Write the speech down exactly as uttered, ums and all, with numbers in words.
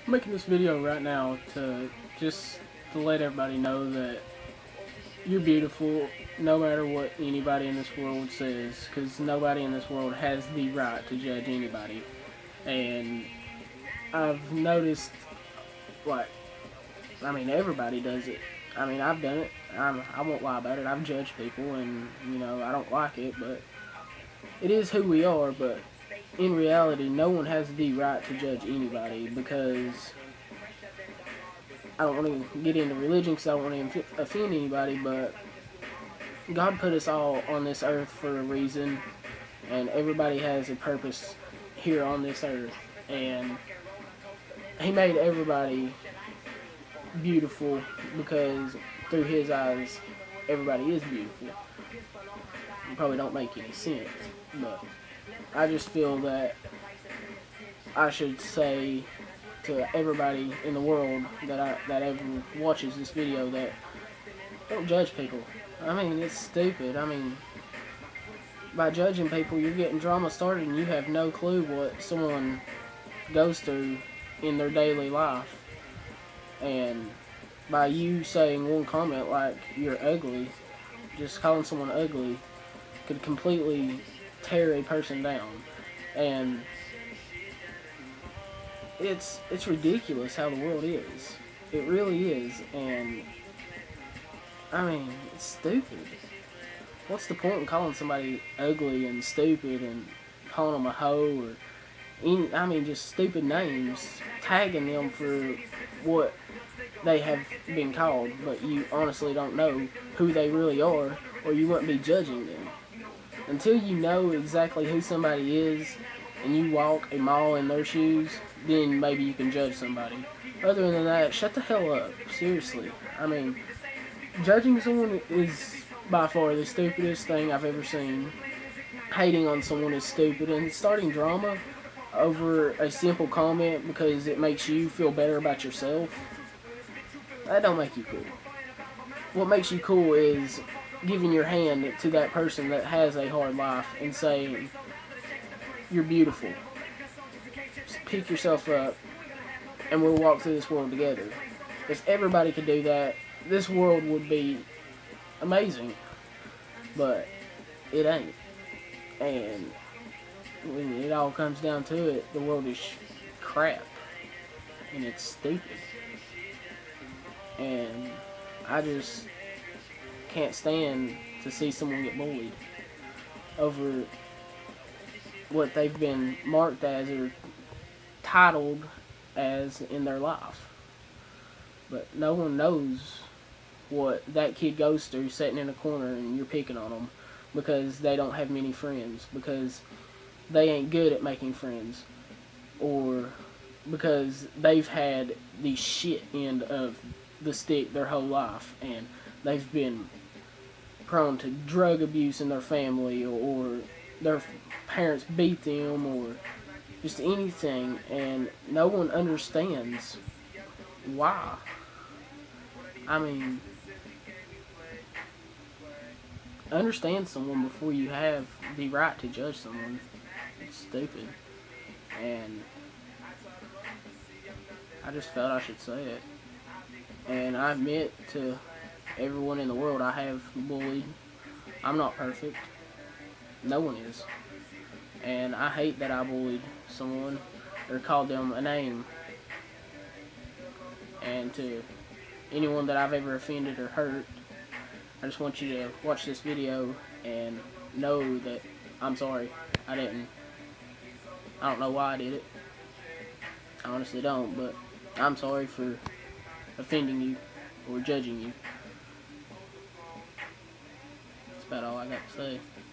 I'm making this video right now to just to let everybody know that you're beautiful no matter what anybody in this world says, because nobody in this world has the right to judge anybody. And I've noticed, like, I mean, everybody does it. I mean, I've done it. I'm, I won't lie about it. I've judged people, and, you know, I don't like it, but it is who we are. But in reality, no one has the right to judge anybody, because I don't want to get into religion because I don't want to offend anybody, but God put us all on this earth for a reason, and everybody has a purpose here on this earth, and He made everybody beautiful because through His eyes, everybody is beautiful. It probably don't make any sense, but I just feel that I should say to everybody in the world that I, that ever watches this video that don't judge people. I mean, it's stupid. I mean, by judging people, you're getting drama started and you have no clue what someone goes through in their daily life. And by you saying one comment like you're ugly, just calling someone ugly could completely tear a person down. And it's it's ridiculous how the world is. It really is. And I mean, it's stupid. What's the point in calling somebody ugly and stupid and calling them a hoe or any, I mean, just stupid names, tagging them for what they have been called, but you honestly don't know who they really are, or you wouldn't be judging them. Until you know exactly who somebody is and you walk a mile in their shoes, then maybe you can judge somebody. Other than that, shut the hell up. Seriously. I mean, judging someone is by far the stupidest thing I've ever seen. Hating on someone is stupid, and starting drama over a simple comment because it makes you feel better about yourself, that don't make you cool. What makes you cool is giving your hand to that person that has a hard life and saying, you're beautiful. Just pick yourself up and we'll walk through this world together. If everybody could do that, this world would be amazing. But it ain't. And when it all comes down to it, the world is crap. And it's stupid. And I just can't stand to see someone get bullied over what they've been marked as or titled as in their life. But no one knows what that kid goes through sitting in a corner and you're picking on them because they don't have many friends, because they ain't good at making friends, or because they've had the shit end of the stick their whole life and they've been prone to drug abuse in their family, or, or their parents beat them, or just anything, and no one understands why. I mean, understand someone before you have the right to judge someone. It's stupid. And I just felt I should say it. And I admit to everyone in the world I have bullied. I'm not perfect. No one is. And I hate that I bullied someone or called them a name. And to anyone that I've ever offended or hurt, I just want you to watch this video and know that I'm sorry. I didn't. I don't know why I did it. I honestly don't, but I'm sorry for offending you or judging you. That's about all I got to say.